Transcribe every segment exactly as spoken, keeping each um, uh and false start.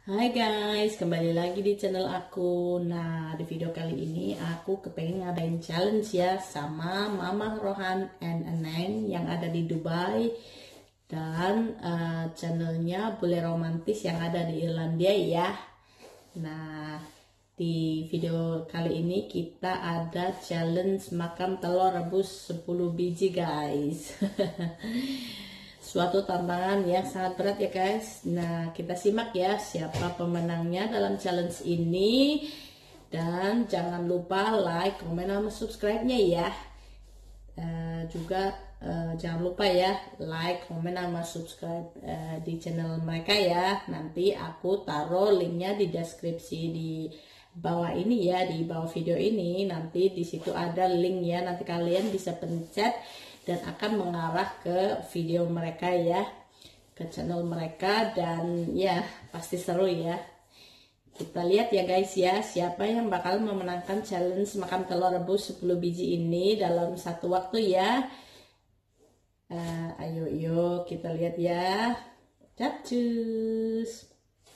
Hai guys, kembali lagi di channel aku. Nah, di video kali ini aku kepengen ngadain challenge ya sama Mama Rohan and Eneng yang ada di Dubai dan uh, channelnya Bule Romantis yang ada di Irlandia ya. Nah, di video kali ini kita ada challenge makan telur rebus sepuluh biji guys. Suatu tantangan yang sangat berat ya guys. Nah, kita simak ya siapa pemenangnya dalam challenge ini. Dan jangan lupa like, komen, sama subscribe-nya ya. uh, Juga uh, jangan lupa ya like, komen, sama subscribe uh, di channel mereka ya. Nanti aku taruh linknya di deskripsi di bawah ini ya, di bawah video ini. Nanti di situ ada link ya, nanti kalian bisa pencet dan akan mengarah ke video mereka ya, ke channel mereka. Dan ya pasti seru ya. Kita lihat ya guys ya, siapa yang bakal memenangkan challenge makan telur rebus sepuluh biji ini dalam satu waktu ya. uh, Ayo yuk kita lihat ya. Capcus.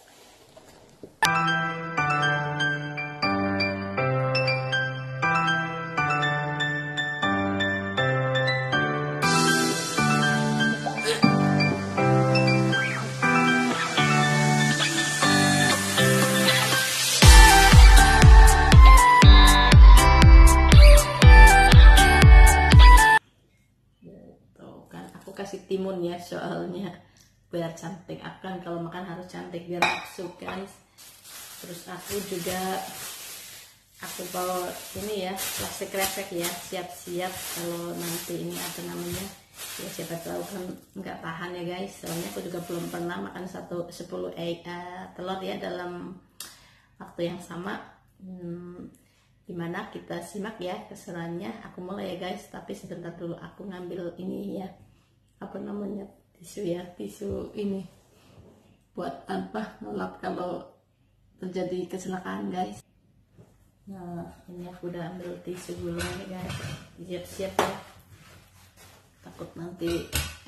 Kasih timun ya soalnya biar cantik. Akan kalau makan harus cantik biar nafsu guys. Terus aku juga aku bawa ini ya plastik kresek ya, siap-siap kalau nanti ini apa namanya ya, siapa tahu kan nggak tahan ya guys. Soalnya aku juga belum pernah makan satu sepuluh egg uh, telur ya dalam waktu yang sama. hmm, Gimana kita simak ya keseruannya. Aku mulai ya guys, tapi sebentar dulu aku ngambil ini ya, apa namanya, tisu ya, tisu ini buat apa ngelap kalau terjadi kecelakaan guys. Nah ini aku udah ambil tisu gulung ya guys, siap-siap ya, takut nanti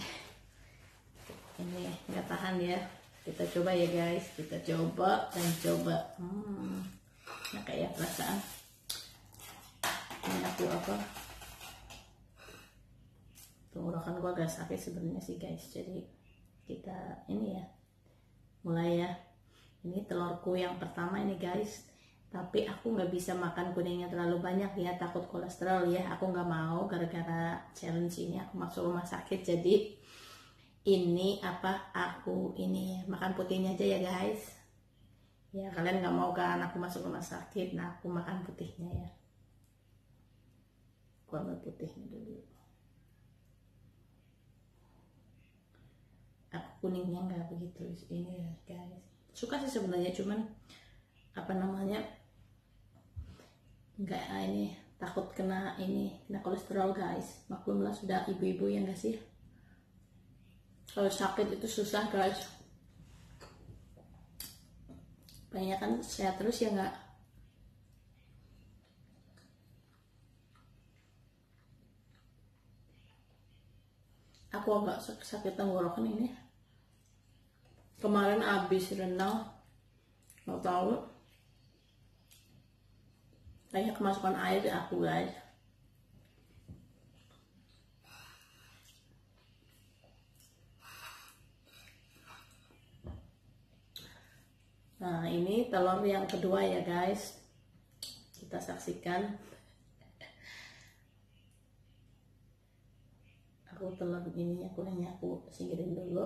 ini nggak tahan ya. Kita coba ya guys, kita coba dan coba. hmm, nah kayak perasaan ini aku apa, tenggorokan gua agak sakit sebenarnya sih guys. Jadi kita ini ya mulai ya. Ini telurku yang pertama ini guys, tapi aku nggak bisa makan kuningnya terlalu banyak ya, takut kolesterol ya. Aku nggak mau gara-gara challenge ini aku masuk rumah sakit. Jadi ini apa, aku ini makan putihnya aja ya guys ya. Kalian nggak mau kan aku masuk rumah sakit, nah aku makan putihnya ya. Aku ambil putihnya dulu. Aku kuningnya nggak begitu ini ya guys. Suka sih sebenarnya, cuman apa namanya nggak ini, takut kena ini, kena kolesterol guys. Maklumlah sudah ibu-ibu ya nggak sih, kalau sakit itu susah guys. Banyak kan sehat terus ya nggak. Aku agak sakit tenggorokan ini. Kemarin habis renang, nggak tahu kayaknya kemasukan air di aku guys. Nah ini telur yang kedua ya guys, kita saksikan. Aku telur ini aku hanya aku singkirin dulu.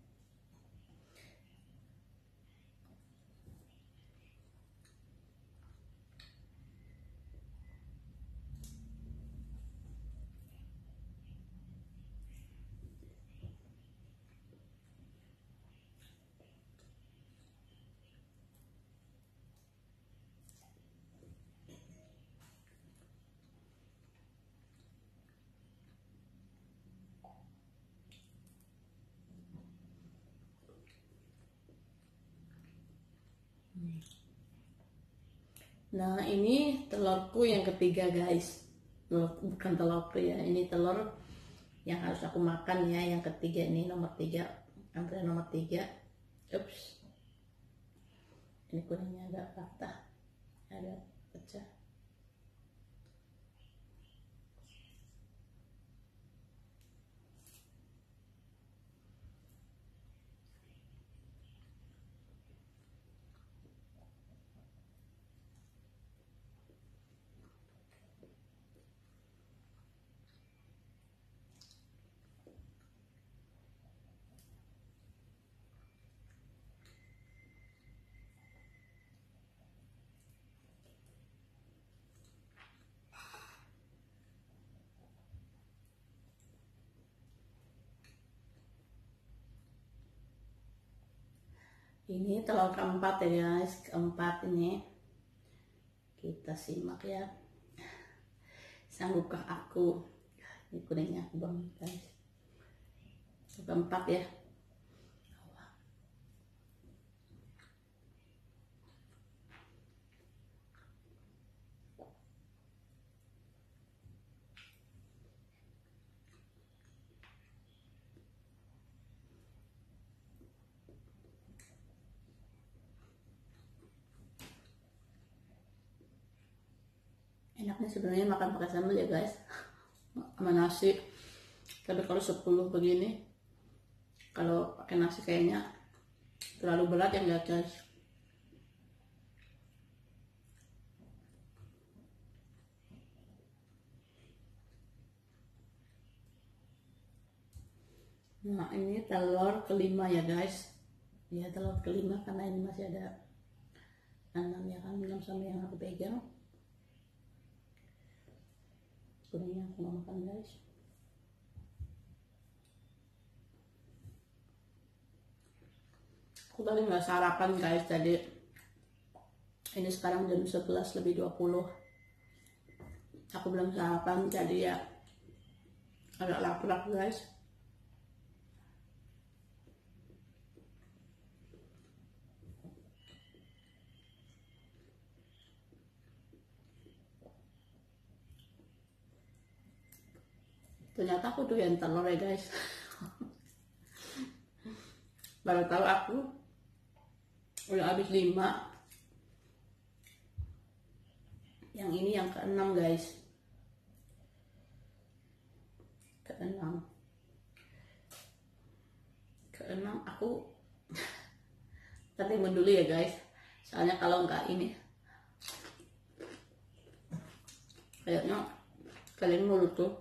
Nah ini telurku yang ketiga guys. Bukan telurku ya, ini telur yang harus aku makan ya, yang ketiga ini, nomor tiga, antrian nomor tiga. Ups. Ini kuningnya agak patah, agak pecah. Ini telur keempat ya guys, keempat ini kita simak ya. Sanggupkah aku? Ini kuningnya aku buang guys. Keempat ya. Enaknya sebenarnya makan pakai sambal ya guys, sama nasi. Tapi kalau sepuluh begini, kalau pakai nasi kayaknya terlalu berat ya guys. Nah ini telur kelima ya guys. Ya telur kelima karena ini masih ada enam ya kan, enam sama yang aku pegang. Kuningnya aku mau makan guys. Aku tadi nggak sarapan guys, jadi ini sekarang jam sebelas lebih dua puluh. Aku belum sarapan, jadi ya agak lapar guys. Ternyata aku doyan telur ya guys. Baru tahu aku udah habis lima. Yang ini yang keenam guys. Keenam. Keenam aku tertimbun dulu ya guys. Soalnya kalau enggak ini kayaknya kalian mulut tuh.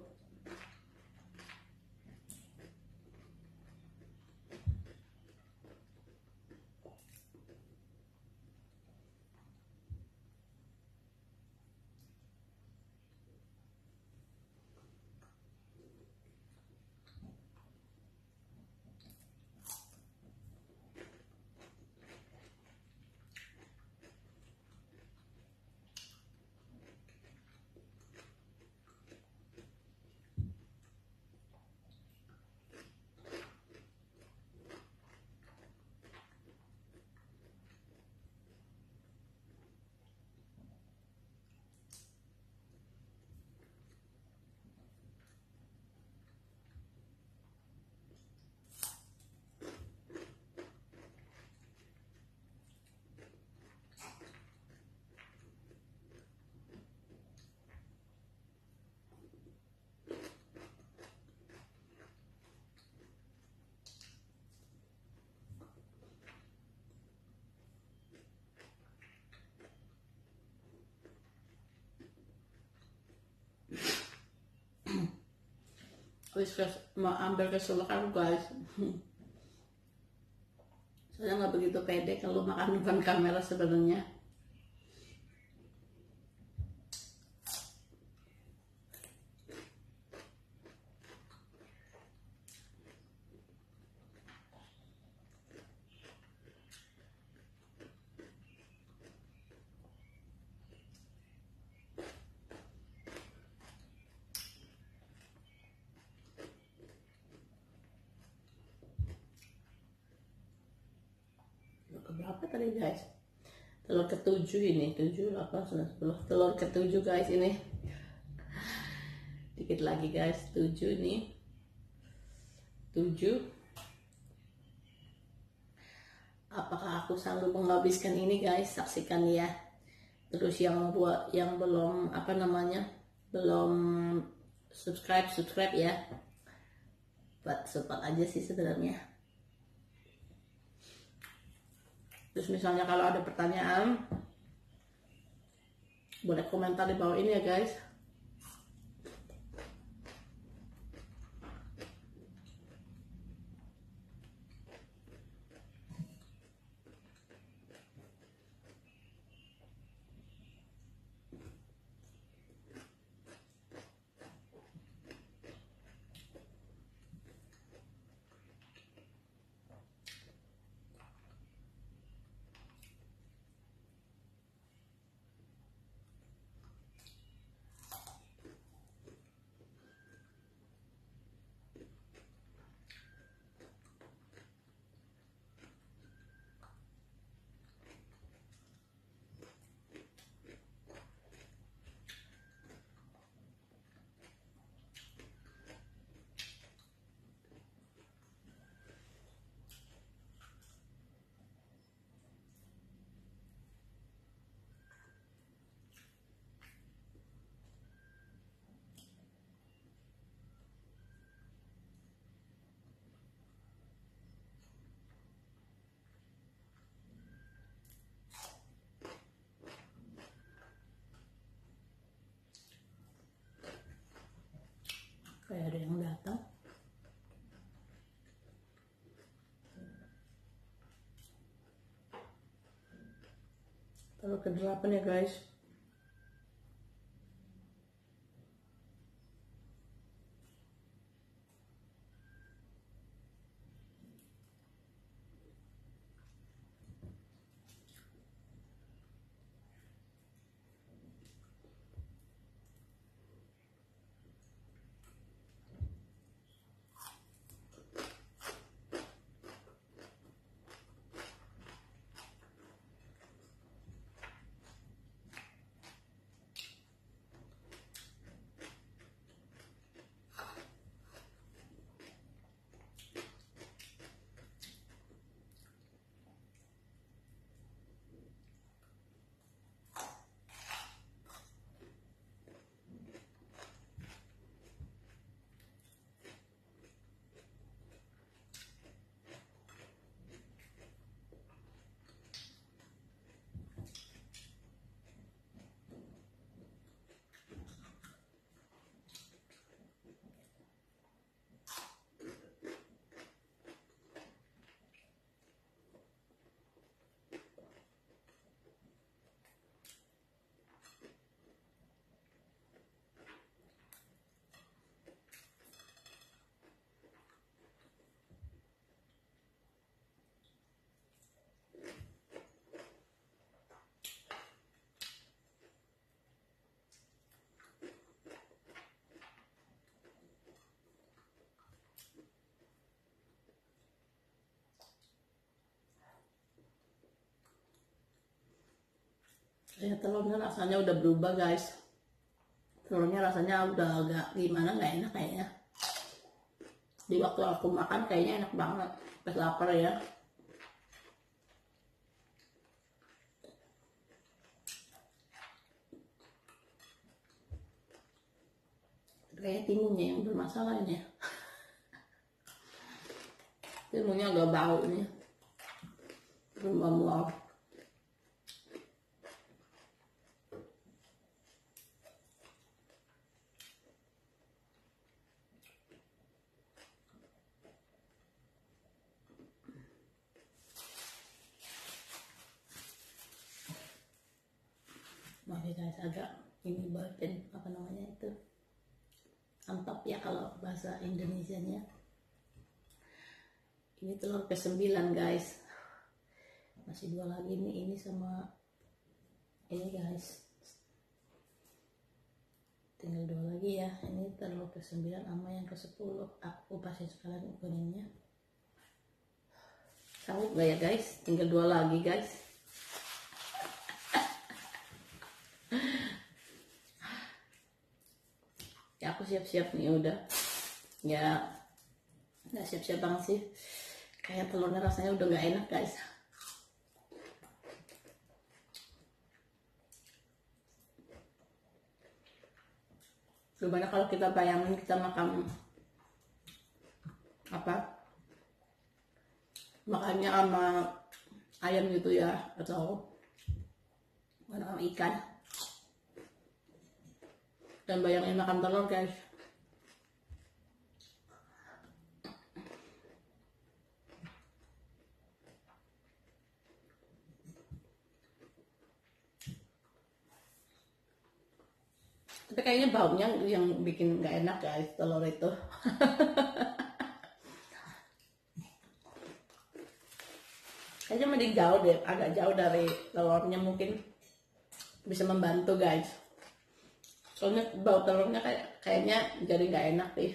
Wis mau ambil keseluruhan guys. Soalnya nggak begitu pede kalau makan depan kamera sebenarnya. Berapa tadi guys? Telur ketujuh ini, tujuh, delapan, sembilan, sepuluh. Telur ketujuh guys ini. Dikit lagi guys, tujuh ini. tujuh. apakah aku sanggup menghabiskan ini guys, saksikan ya. Terus yang buat yang belum apa namanya belum subscribe subscribe ya, buat support aja sih sebenarnya. Terus misalnya kalau ada pertanyaan boleh komentar di bawah ini ya guys. Kayak ada yang datang. Taruh ke delapan ya guys. Ya, telurnya rasanya udah berubah guys. Telurnya rasanya udah agak gimana, nggak enak kayaknya. Di waktu aku makan kayaknya enak banget. Pas lapar ya. Kayaknya timunnya yang bermasalah ini ya. Timunnya agak bau nih. Bermual-mual. Maaf ya guys, agak ini bagian apa namanya itu antap ya kalau bahasa Indonesianya. Ini telur ke sembilan guys, masih dua lagi nih, ini sama ini guys, tinggal dua lagi ya. Ini telur ke sembilan sama yang ke sepuluh, aku pasin sekalian kuningnya. Sanggup gak ya guys, tinggal dua lagi guys. Ya aku siap-siap nih udah, ya nggak siap-siap banget sih, kayak telurnya rasanya udah nggak enak guys. Gimana kalau kita bayangin kita makan apa, makannya sama ayam gitu ya, atau sama ikan, dan bayangin makan telur guys. Tapi kayaknya baunya yang bikin nggak enak guys, telur itu. Kayaknya mending jauh deh, agak jauh dari telurnya, mungkin bisa membantu guys. Soalnya bau telurnya kayak kayaknya jadi nggak enak deh.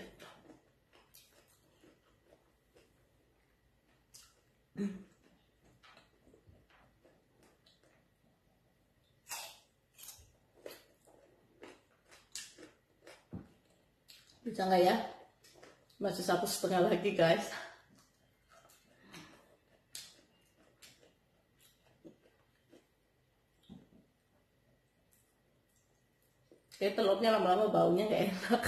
Bisa nggak ya? Masih satu setengah lagi guys. Kayak telurnya lama-lama baunya nggak enak.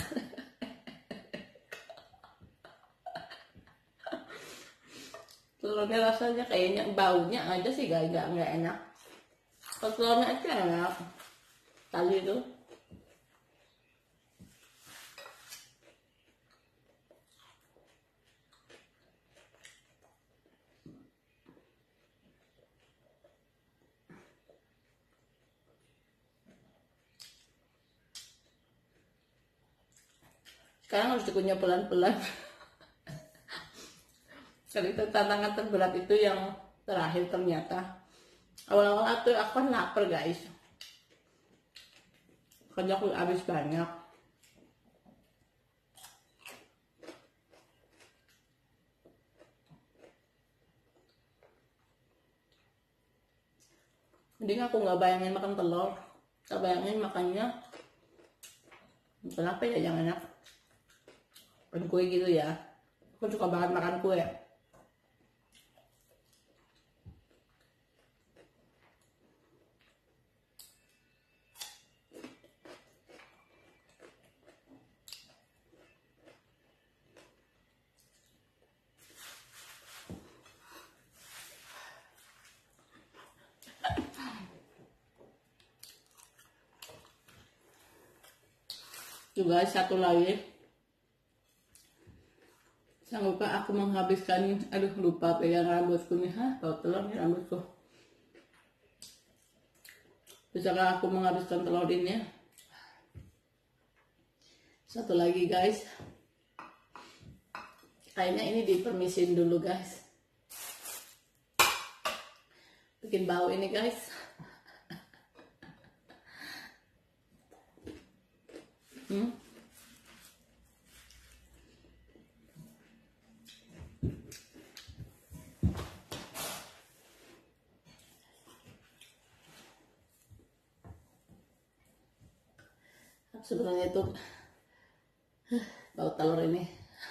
Telurnya rasanya kayaknya baunya aja sih nggak nggak nggak enak. Kalau telurnya aja enak. Tadi itu. Sekarang harus dikunyah pelan-pelan. Karena itu tantangan terberat itu yang terakhir ternyata. Awal-awal tuh aku kan lapar guys. Karena aku habis banyak. Mending aku nggak bayangin makan telur. Kita bayangin makannya kenapa ya yang enak. Makan kue gitu ya. Aku suka banget makan kue. Juga satu lagi. Jangan lupa aku menghabiskan, aduh lupa pegang rambutku nih, hah, bau telur nih rambutku. Bisakah aku menghabiskan telur ini? Satu lagi guys. Kayaknya ini dipermisin dulu guys. Bikin bau ini guys. Hmm. Sebenarnya itu bau telur ini.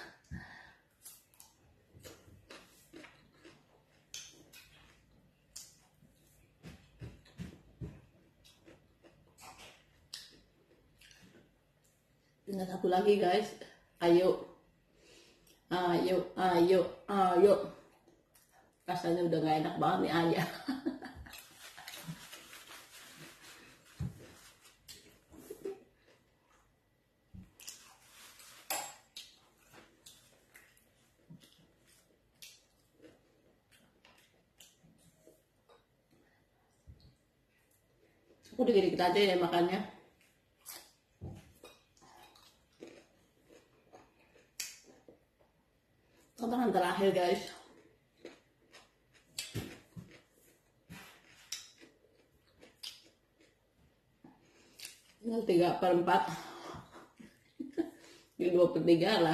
Ingat satu lagi guys. Ayo. Ayo, ayo, ayo. Rasanya udah gak enak banget nih ayah. Aku dikit-dikit aja ya makannya. Tantangan terakhir guys. Tinggal tiga per empat. Ini dua per tiga lah.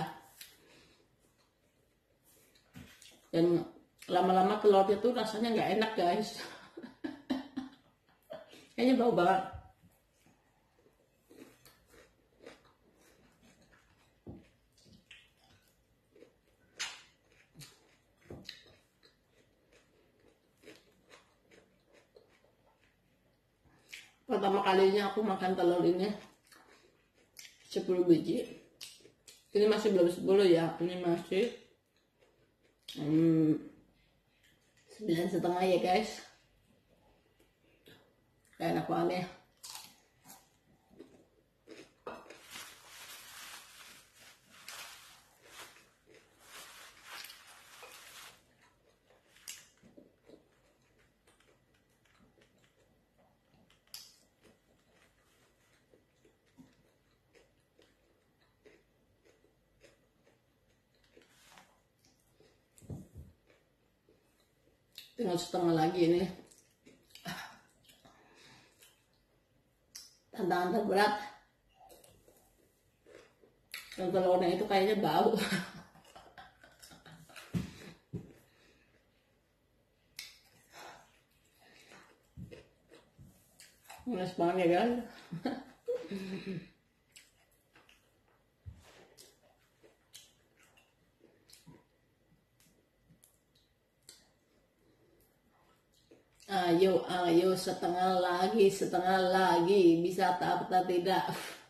Dan lama-lama telurnya tuh rasanya nggak enak guys. Kayaknya bau banget. Pertama kalinya aku makan telur ini sepuluh biji. Ini masih belum sepuluh ya, ini masih hmm, sembilan setengah ya guys. Enak banget ya. Tinggal setengah lagi ini. Tantangan terberat. Dan telurnya itu kayaknya bau. Manis banget ya kan. Ayo, ayo, setengah lagi, setengah lagi, bisa tak atau tidak?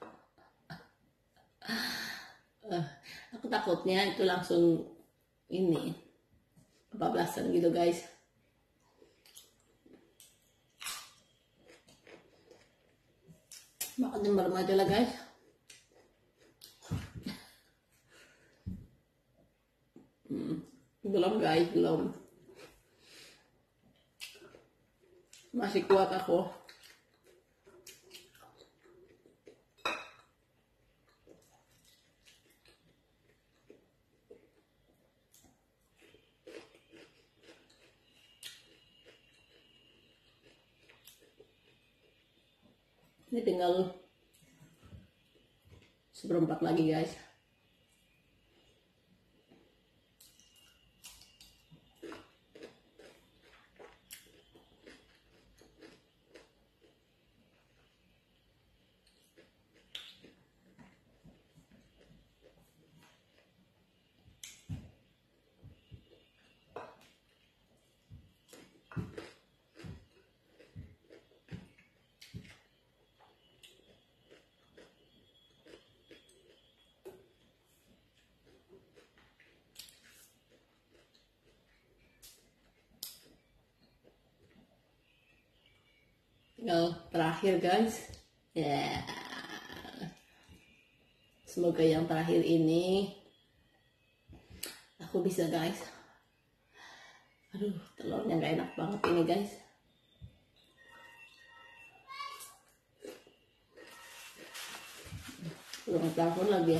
uh, aku takutnya itu langsung ini kebablasan gitu guys. Makan jember aja lah guys. hmm, belum guys, belum. Masih kuat aku. Ini tinggal seperempat lagi guys. Tinggal terakhir guys ya, yeah. Semoga yang terakhir ini aku bisa guys. Aduh, telurnya gak enak banget ini guys. Ulang tahun lagi ya.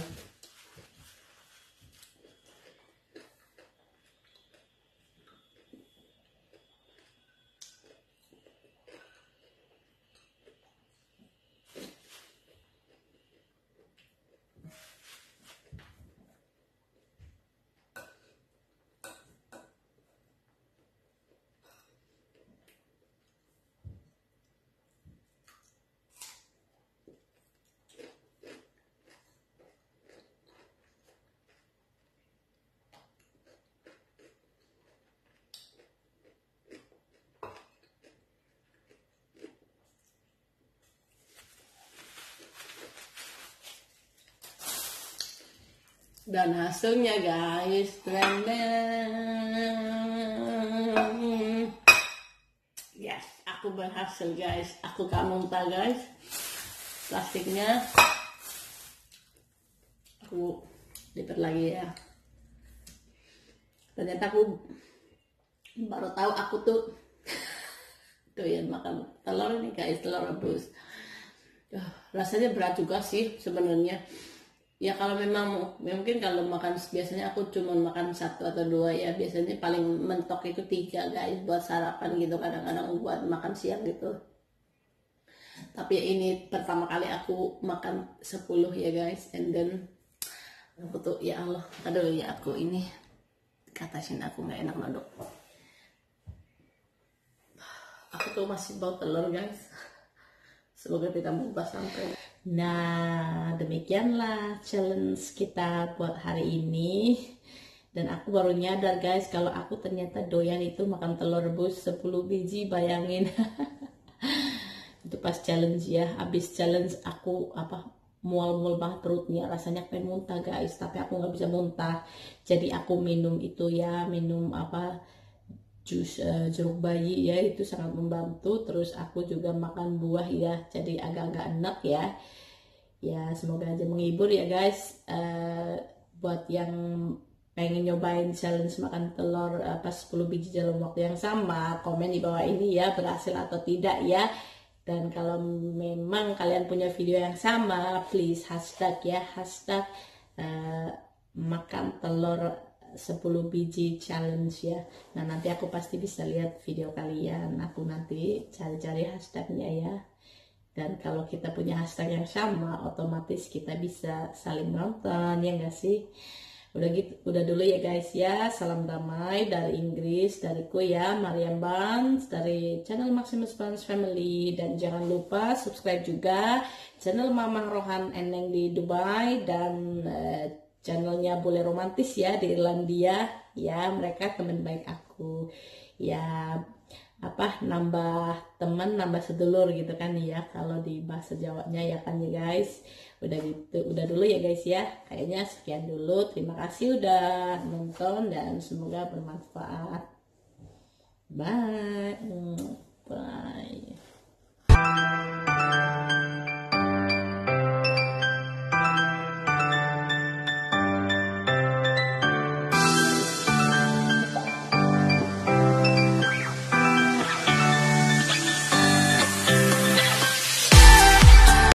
Dan hasilnya guys, yes, aku berhasil guys. Aku gak muntah guys. Plastiknya aku lipat lagi ya. Ternyata aku baru tahu aku tuh doyan makan telur ini guys, telur rebus. Uh, rasanya berat juga sih sebenarnya. Ya kalau memang mungkin kalau makan biasanya aku cuma makan satu atau dua ya, biasanya paling mentok itu tiga guys buat sarapan gitu, kadang-kadang buat makan siang gitu. Tapi ini pertama kali aku makan sepuluh ya guys, and then aku tuh ya Allah, aduh ya aku ini katasin aku nggak enak nodok. Aku tuh masih bau telur guys. Semoga tidak berubah sampai. Nah, demikianlah challenge kita buat hari ini. Dan aku baru nyadar guys, kalau aku ternyata doyan itu makan telur rebus sepuluh biji, bayangin. Itu pas challenge ya, habis challenge aku apa mual-mual banget perutnya, rasanya pengen muntah guys, tapi aku nggak bisa muntah. Jadi aku minum itu ya, minum apa, jus uh, jeruk bayi ya, itu sangat membantu. Terus aku juga makan buah ya, jadi agak-agak enak ya. Ya semoga aja menghibur ya guys. Uh, buat yang pengen nyobain challenge makan telur apa sepuluh biji dalam waktu yang sama, komen di bawah ini ya, berhasil atau tidak ya. Dan kalau memang kalian punya video yang sama, please hashtag ya, hashtag uh, makan telur sepuluh biji challenge ya. Nah nanti aku pasti bisa lihat video kalian, aku nanti cari-cari hashtagnya ya. Dan kalau kita punya hashtag yang sama, otomatis kita bisa saling nonton ya enggak sih? Udah gitu, udah dulu ya guys ya. Salam damai dari Inggris, dariku ya, Mariam Barnes dari channel Maximus Barnes Family. Dan jangan lupa subscribe juga channel Mamang Rohan Eneng di Dubai dan uh, channelnya Boleh Romantis ya di Irlandia ya. Mereka teman baik aku ya, apa, nambah teman nambah sedulur gitu kan ya kalau di bahasa Jawanya ya kan ya guys. Udah gitu, udah dulu ya guys ya, kayaknya sekian dulu. Terima kasih udah nonton dan semoga bermanfaat. Bye. Bye.